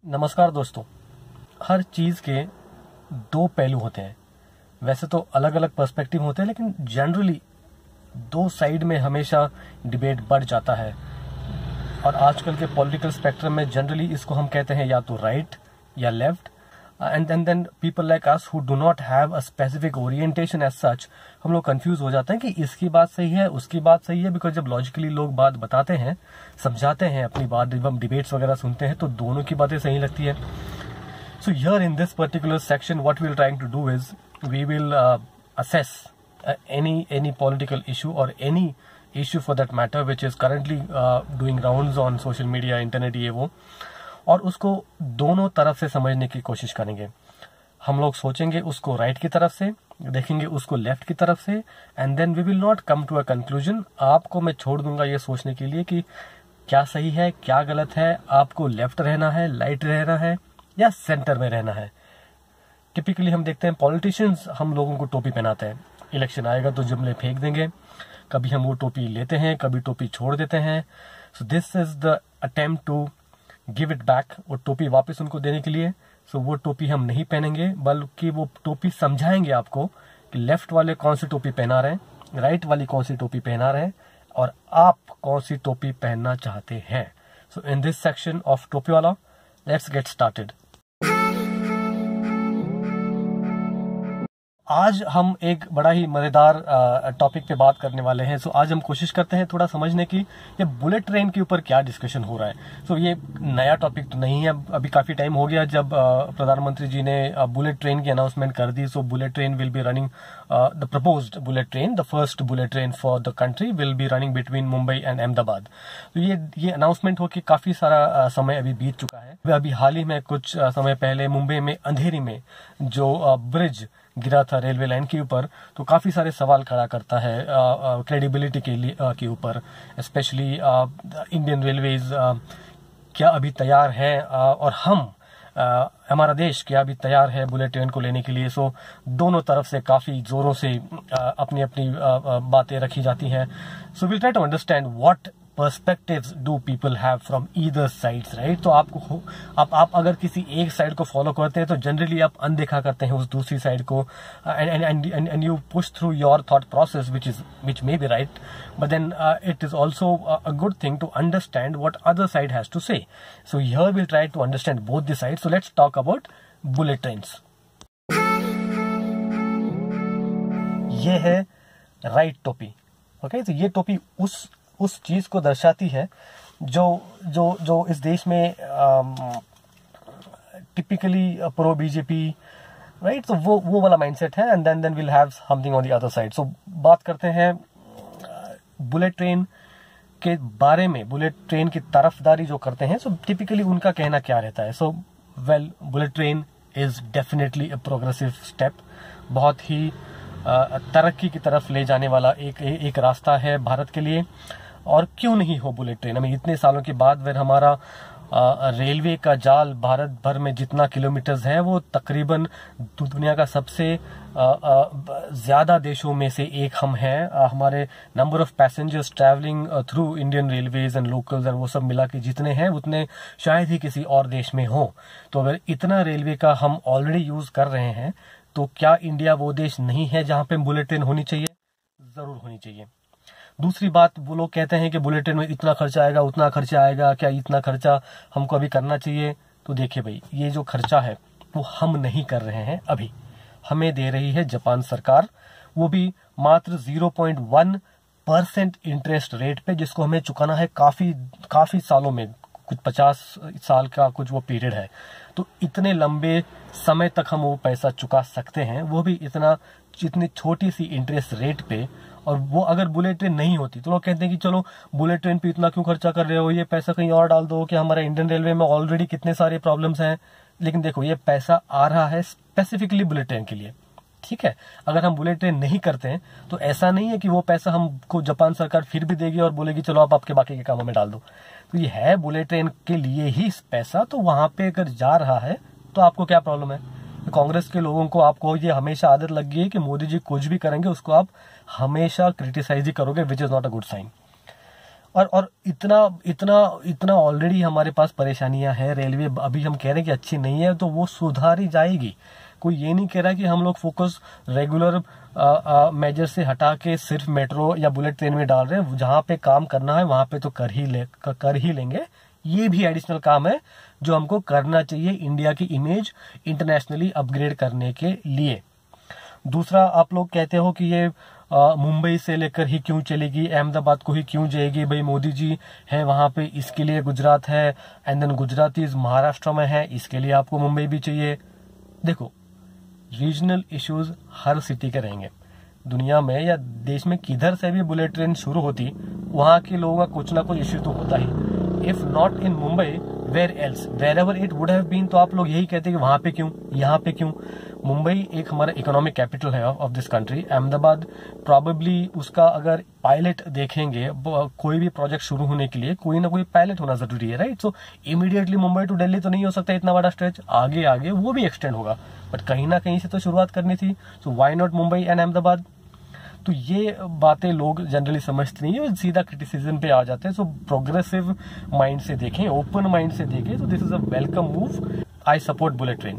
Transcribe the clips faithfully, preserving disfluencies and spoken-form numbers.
नमस्कार दोस्तों। हर चीज़ के दो पहलू होते हैं। वैसे तो अलग अलग पर्सपेक्टिव होते हैं, लेकिन जनरली दो साइड में हमेशा डिबेट बढ़ जाता है। और आजकल के पॉलिटिकल स्पेक्ट्रम में जनरली इसको हम कहते हैं या तो राइट या left. And and then people like us who do not have a specific orientation as such, हम लोग कंफ्यूज हो जाते हैं कि इसकी बात सही है, उसकी बात सही है। बिकॉज जब लॉजिकली लोग बात बताते हैं, समझाते हैं अपनी बात, जब हम डिबेट्स वगैरह सुनते हैं तो दोनों की बातें सही लगती है। So here in this particular section, what we're trying to do is we will uh, assess uh, any any political issue or any issue for that matter which is currently uh, doing rounds on social media, internet ये वो, और उसको दोनों तरफ से समझने की कोशिश करेंगे। हम लोग सोचेंगे उसको राइट की तरफ से, देखेंगे उसको लेफ्ट की तरफ से, and then we will not come to a conclusion. आपको मैं छोड़ दूंगा ये सोचने के लिए कि क्या सही है, क्या गलत है, आपको लेफ्ट रहना है, राइट रहना है या सेंटर में रहना है। टिपिकली हम देखते हैं पॉलिटिशियंस हम लोगों को टोपी पहनाते हैं। इलेक्शन आएगा तो जुमले फेंक देंगे, कभी हम वो टोपी लेते हैं, कभी टोपी छोड़ देते हैं। So this is the attempt to give it back, वो टोपी वापस उनको देने के लिए। सो so, वो टोपी हम नहीं पहनेंगे, बल्कि वो टोपी समझाएंगे आपको कि लेफ्ट वाले कौन सी टोपी पहना रहे हैं, राइट वाली कौन सी टोपी पहना रहे हैं, और आप कौन सी टोपी पहनना चाहते हैं। So in this section of टोपी वाला, लेट्स गेट स्टार्टेड। आज हम एक बड़ा ही मजेदार टॉपिक पे बात करने वाले हैं। सो आज हम कोशिश करते हैं थोड़ा समझने की ये बुलेट ट्रेन के ऊपर क्या डिस्कशन हो रहा है। सो ये नया टॉपिक तो नहीं है, अभी काफी टाइम हो गया जब प्रधानमंत्री जी ने बुलेट ट्रेन की अनाउंसमेंट कर दी। So bullet train will be running, the proposed bullet train, the first bullet train for the country will be running between Mumbai and Ahmedabad. तो ये ये अनाउंसमेंट होकर काफी सारा समय अभी बीत चुका है। अभी हाल ही में कुछ समय पहले मुंबई में अंधेरी में जो ब्रिज गिरा था रेलवे लाइन के ऊपर, तो काफी सारे सवाल खड़ा करता है क्रेडिबिलिटी के लिए के ऊपर। स्पेशली इंडियन रेलवेज क्या अभी तैयार है, और हम आ, हमारा देश क्या अभी तैयार है बुलेट ट्रेन को लेने के लिए। सो दोनों तरफ से काफी जोरों से आ, अपनी अपनी बातें रखी जाती हैं। So will try to understand what perspectives do people have from either sides, right. तो आपको आप आप अगर किसी एक साइड को फॉलो करते हैं तो जनरली आप अनदेखा करते हैं उस दूसरी साइड को, and and and you push through your thought process which is which may be right, but then it is also a good thing to understand what other side has to say. So here will try to understand both the side. So let's talk about bullet trains. ये है right टोपी, okay. तो ये टोपी उस उस चीज को दर्शाती है जो जो जो इस देश में टिपिकली प्रो बीजेपी, राइट। तो वो वो वाला माइंडसेट है, and then then will have something on the other side. So बात करते हैं बुलेट ट्रेन के बारे में, बुलेट ट्रेन की तरफदारी जो करते हैं। सो टिपिकली उनका कहना क्या रहता है। So well, bullet train is definitely a progressive step, बहुत ही तरक्की की तरफ ले जाने वाला एक एक रास्ता है भारत के लिए। और क्यों नहीं हो बुलेट ट्रेन। हमें इतने सालों के बाद फिर हमारा रेलवे का जाल भारत भर में जितना किलोमीटर्स है वो तकरीबन दुनिया का सबसे ज्यादा देशों में से एक हम हैं। हमारे number of passengers travelling through Indian railways and locals and वो सब मिला के जितने हैं उतने शायद ही किसी और देश में हो। तो अगर इतना रेलवे का हम ऑलरेडी यूज कर रहे हैं, तो क्या इंडिया वो देश नहीं है जहां पे बुलेट ट्रेन होनी चाहिए? जरूर होनी चाहिए। दूसरी बात, वो लोग कहते हैं कि बुलेट ट्रेन में इतना खर्चा आएगा, उतना खर्चा आएगा, क्या इतना खर्चा हमको अभी करना चाहिए? तो देखिए भाई, ये जो खर्चा है वो हम नहीं कर रहे हैं, अभी हमें दे रही है जापान सरकार, वो भी मात्र zero point one percent interest rate पे, जिसको हमें चुकाना है काफी काफी सालों में, कुछ पचास साल का कुछ वो पीरियड है। तो इतने लंबे समय तक हम वो पैसा चुका सकते हैं, वो भी इतना इतनी छोटी सी इंटरेस्ट रेट पे। और वो अगर बुलेट ट्रेन नहीं होती तो लोग कहते हैं कि चलो बुलेट ट्रेन पे इतना क्यों खर्चा कर रहे हो, ये पैसा कहीं और डाल दो, कि हमारे इंडियन रेलवे में ऑलरेडी कितने सारे प्रॉब्लम्स हैं। लेकिन देखो, ये पैसा आ रहा है स्पेसिफिकली बुलेट ट्रेन के लिए, ठीक है। अगर हम बुलेट ट्रेन नहीं करते हैं तो ऐसा नहीं है कि वो पैसा हमको जापान सरकार फिर भी देगी और बोलेगी चलो आप आपके बाकी के कामों में डाल दो। तो ये है बुलेट ट्रेन के लिए ही पैसा, तो वहां पे अगर जा रहा है तो आपको क्या प्रॉब्लम है? कांग्रेस के लोगों को, आपको ये हमेशा आदत लग गई है कि मोदी जी कुछ भी करेंगे उसको आप हमेशा क्रिटिसाइज ही करोगे, which is not a good sign. और और इतना इतना इतना ऑलरेडी हमारे पास परेशानियां हैं। रेलवे अभी हम कह रहे हैं कि अच्छी नहीं है, तो वो सुधारी जाएगी। कोई ये नहीं कह रहा कि हम लोग फोकस रेगुलर मेजर से हटा के सिर्फ मेट्रो या बुलेट ट्रेन में डाल रहे हैं। जहां पे काम करना है वहां पे तो कर ही ले कर ही लेंगे। ये भी एडिशनल काम है जो हमको करना चाहिए इंडिया की इमेज इंटरनेशनली अपग्रेड करने के लिए। दूसरा, आप लोग कहते हो कि ये मुंबई से लेकर ही क्यों चलेगी, अहमदाबाद को ही क्यों जाएगी। भाई मोदी जी है वहां पे, इसके लिए गुजरात है, एंड देन गुजरातीज महाराष्ट्र में है, इसके लिए आपको मुंबई भी चाहिए। देखो, रीजनल इश्यूज हर सिटी के रहेंगे। दुनिया में या देश में किधर से भी बुलेट ट्रेन शुरू होती, वहां के लोगों का कुछ ना कुछ इश्यू तो होता ही। If not in Mumbai, where else, wherever it would have been, तो आप लोग यही कहते हैं कि वहां पे क्यों, यहाँ पे क्यों। मुंबई एक हमारा इकोनॉमिक कैपिटल है of this country. Ahmedabad probably उसका अगर पायलट देखेंगे, कोई भी प्रोजेक्ट शुरू होने के लिए कोई ना कोई पायलट होना जरूरी है, right. So immediately Mumbai to Delhi तो नहीं हो सकता इतना बड़ा स्ट्रेच, आगे आगे वो भी एक्सटेंड होगा, बट कहीं ना कहीं से तो शुरुआत करनी थी। So why not Mumbai and Ahmedabad. तो ये बातें लोग जनरली समझते नहीं है, सीधा क्रिटिसिज्म पे आ जाते हैं। सो प्रोग्रेसिव माइंड से देखें, ओपन माइंड से देखें, तो this is a welcome move. I support bullet train.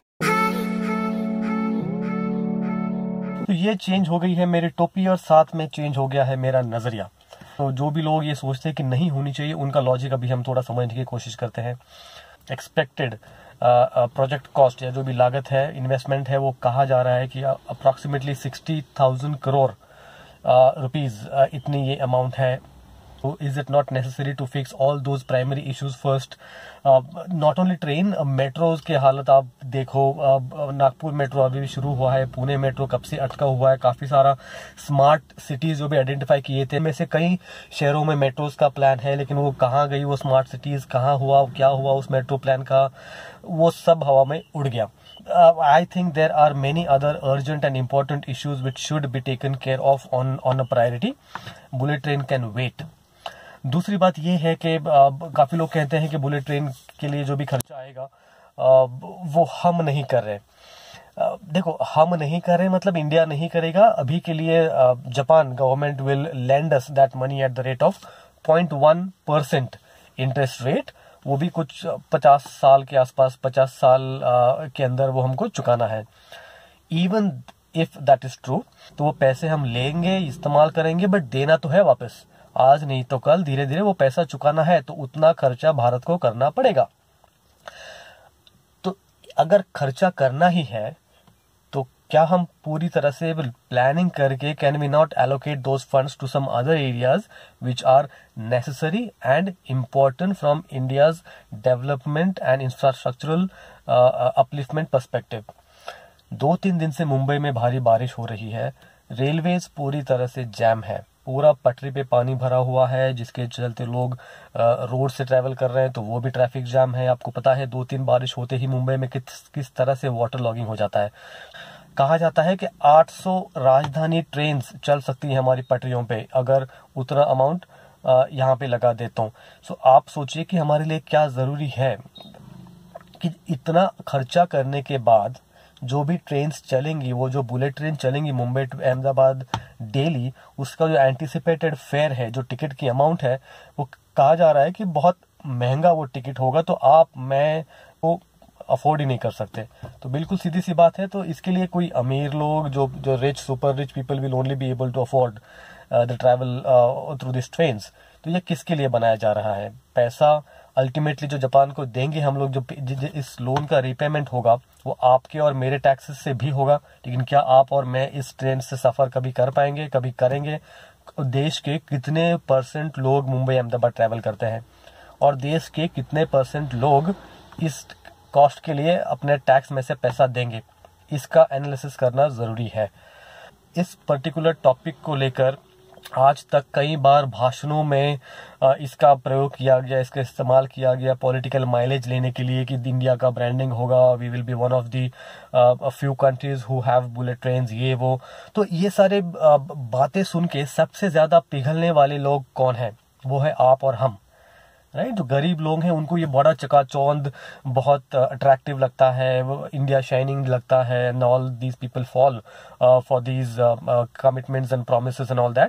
तो ये चेंज हो गई है मेरी टोपी, और साथ में चेंज हो गया है मेरा नजरिया। तो जो भी लोग ये सोचते हैं कि नहीं होनी चाहिए, उनका लॉजिक अभी हम थोड़ा समझने की कोशिश करते हैं। एक्सपेक्टेड प्रोजेक्ट कॉस्ट या जो भी लागत है, इन्वेस्टमेंट है, वो कहा जा रहा है कि approximately sixty thousand crore rupees इतनी ये अमाउंट है। So is it not necessary to fix all those primary issues first? uh, not only train, metros के हालत आप देखो। uh, नागपुर मेट्रो अभी भी शुरू हुआ है, पुणे मेट्रो कब से अटका हुआ है। काफी सारा स्मार्ट सिटीज जो भी आइडेंटिफाई किए थे, में से कई शहरों में मेट्रोज का प्लान है, लेकिन वो कहाँ गई, वो स्मार्ट सिटीज कहाँ हुआ, क्या हुआ उस मेट्रो प्लान का, वो सब हवा में उड़ गया। I think there are many other urgent and important issues which should be taken care of on on a priority. Bullet train can wait. दूसरी बात यह है कि काफी लोग कहते हैं कि बुलेट ट्रेन के लिए जो भी खर्चा आएगा वो हम नहीं कर रहे। देखो, हम नहीं कर रहे मतलब इंडिया नहीं करेगा। अभी के लिए Japan government will lend us that money at the rate of point one percent interest rate. वो भी कुछ पचास साल के आसपास, पचास साल के अंदर वो हमको चुकाना है। Even if that is true, तो वो पैसे हम लेंगे, इस्तेमाल करेंगे, बट देना तो है वापस। आज नहीं तो कल धीरे धीरे वो पैसा चुकाना है, तो उतना खर्चा भारत को करना पड़ेगा। तो अगर खर्चा करना ही है, तो क्या हम पूरी तरह से प्लानिंग करके can we not allocate those funds to some other areas which are necessary and important from India's development and infrastructural upliftment perspective. दो तीन दिन से मुंबई में भारी बारिश हो रही है। रेलवेज पूरी तरह से जैम है, पूरा पटरी पे पानी भरा हुआ है, जिसके चलते लोग रोड से ट्रैवल कर रहे हैं, तो वो भी ट्रैफिक जाम है। आपको पता है दो तीन बारिश होते ही मुंबई में किस किस तरह से वाटर लॉगिंग हो जाता है। कहा जाता है कि आठ सौ राजधानी ट्रेन चल सकती है हमारी पटरियों पे, अगर उतना अमाउंट यहाँ पे लगा देता हूँ। सो आप सोचिए कि हमारे लिए क्या जरूरी है कि इतना खर्चा करने के बाद जो भी ट्रेन चलेंगी, वो जो बुलेट ट्रेन चलेंगी मुंबई टू अहमदाबाद डेली, उसका जो एंटिसिपेटेड फेयर है, जो टिकट की अमाउंट है, वो कहा जा रहा है कि बहुत महंगा वो टिकट होगा, तो आप मैं वो अफोर्ड ही नहीं कर सकते। तो बिल्कुल सीधी सी बात है। तो इसके लिए कोई अमीर लोग, जो जो rich super rich people will only be able to afford the travel through this trains. तो ये किसके लिए बनाया जा रहा है? पैसा अल्टीमेटली जो जापान को देंगे हम लोग, जो इस लोन का रीपेमेंट होगा, वो आपके और मेरे टैक्सेस से भी होगा। लेकिन क्या आप और मैं इस ट्रेन से सफर कभी कर पाएंगे? कभी करेंगे? देश के कितने परसेंट लोग मुंबई अहमदाबाद ट्रैवल करते हैं, और देश के कितने परसेंट लोग इस कॉस्ट के लिए अपने टैक्स में से पैसा देंगे? इसका एनालिसिस करना जरूरी है। इस पर्टिकुलर टॉपिक को लेकर आज तक कई बार भाषणों में इसका प्रयोग किया गया, इसका इस्तेमाल किया गया पॉलिटिकल माइलेज लेने के लिए कि इंडिया का ब्रांडिंग होगा, we will be one of the few countries who have bullet trains, ये वो। तो ये सारे बातें सुन के सबसे ज्यादा पिघलने वाले लोग कौन है? वो है आप और हम, राइट। जो गरीब लोग हैं उनको ये बड़ा चकाचौंध बहुत अट्रैक्टिव लगता है, इंडिया शाइनिंग लगता है, and all these people fall for these commitments and promises and all that.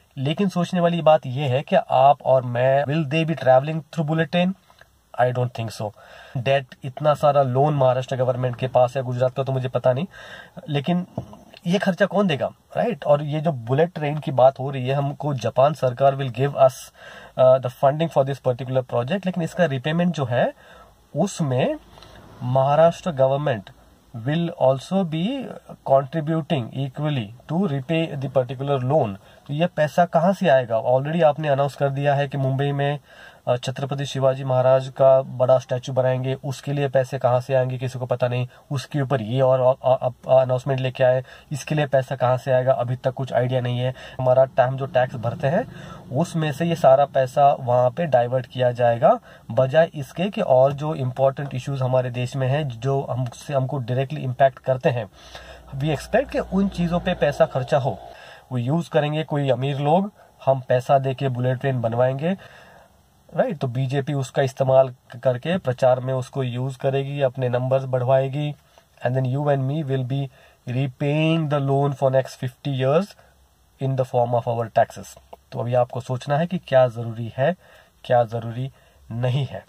लेकिन सोचने वाली बात यह है कि आप और मैं, will they be travelling through bullet train? I don't think so. Debt, इतना सारा लोन महाराष्ट्र गवर्नमेंट के पास है, गुजरात का तो मुझे पता नहीं, लेकिन ये खर्चा कौन देगा, राइट? और ये जो बुलेट ट्रेन की बात हो रही है, हमको जापान सरकार will give us the funding for this particular project, लेकिन इसका रिपेमेंट जो है उसमें Maharashtra government will also be contributing equally to repay the particular loan। तो ये पैसा कहाँ से आएगा? ऑलरेडी आपने अनाउंस कर दिया है कि मुंबई में छत्रपति शिवाजी महाराज का बड़ा स्टैचू बनाएंगे, उसके लिए पैसे कहाँ से आएंगे किसी को पता नहीं। उसके ऊपर ये और अनाउंसमेंट लेके आए, इसके लिए पैसा कहाँ से आएगा अभी तक कुछ आइडिया नहीं है। हमारा टाइम जो टैक्स भरते हैं उसमें से ये सारा पैसा वहाँ पे डाइवर्ट किया जाएगा, बजाय इसके कि और जो इम्पोर्टेंट इश्यूज हमारे देश में हैं जो हमसे हमको डायरेक्टली इम्पैक्ट करते हैं, वी एक्सपेक्ट कि उन चीज़ों पे पैसा खर्चा हो। वो यूज़ करेंगे कोई अमीर लोग, हम पैसा दे के बुलेट ट्रेन बनवाएंगे, राइट right? तो बीजेपी उसका इस्तेमाल करके प्रचार में उसको यूज करेगी, अपने नंबर्स बढ़वाएगी, and then you and me will be repaying the loan for next fifty years in the form of our taxes. तो अभी आपको सोचना है कि क्या जरूरी है, क्या जरूरी नहीं है।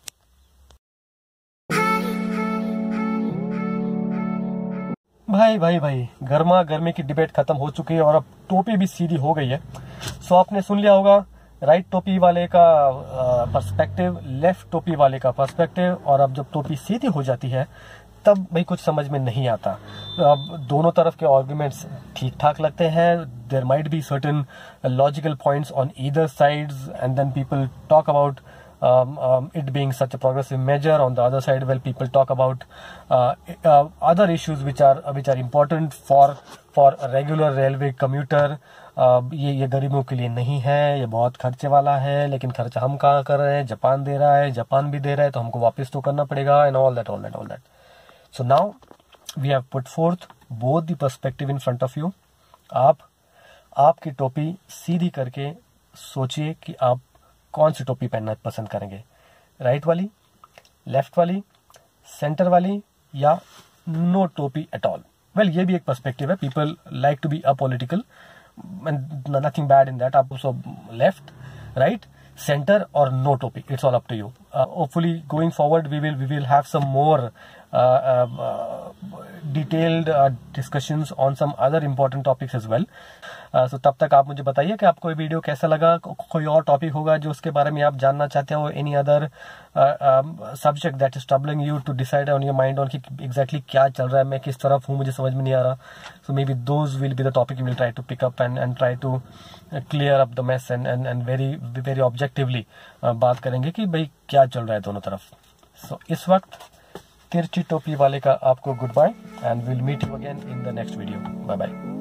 भाई भाई भाई गर्मा गर्मी की डिबेट खत्म हो चुकी है और अब टोपी भी सीधी हो गई है। सो आपने सुन लिया होगा राइट टोपी वाले का पर्सपेक्टिव, लेफ्ट टोपी वाले का पर्सपेक्टिव, और अब जब टोपी सीधी हो जाती है तब भाई कुछ समझ में नहीं आता। अब दोनों तरफ के आर्गुमेंट्स ठीक ठाक लगते हैं, there might be certain logical points on either sides, and then people talk about Um, um, it being such a progressive measure. On the other side, well, people talk about uh, uh, other issues which are uh, which are important for for a regular railway commuter. uh, ये ये गरीबों के लिए नहीं है, ये बहुत खर्चे वाला है, लेकिन खर्चा हम कहाँ कर रहे हैं? जापान दे रहा है, जापान भी दे रहा है, तो हमको वापस तो करना पड़ेगा, and all that, all that, all that. So now we have put forth both the perspective in front of you. आप आपकी टोपी सीधी करके सोचिए कि आप कौन सी टोपी पहनना पसंद करेंगे, राइट वाली, लेफ्ट वाली, सेंटर वाली, या नो टोपी एट ऑल। वेल, ये भी एक पर्सपेक्टिव है, people like to be apolitical, nothing bad in that. आप so left, right, center, or no topic. It's all up to you. Uh, hopefully, going forward, we will we will have some more uh, uh, detailed uh, discussions on some other important topics as well. Uh, so तब तक आप मुझे बताइए कि आपको ये video कैसा लगा, को, कोई और टॉपिक होगा जो उसके बारे में आप जानना चाहते हो, any other subject that is troubling you to decide on your mind on कि एग्जैक्टली क्या चल रहा है, मैं किस तरफ हूँ, मुझे समझ में नहीं आ रहा. So maybe those will be the topic you will try to pick up and and try to clear up the mess and and and very very objectively बात करेंगे कि भाई क्या चल रहा है दोनों तरफ. सो so, इस वक्त तिरछी टोपी वाले का आपको goodbye and will meet you again in the next video. Bye bye.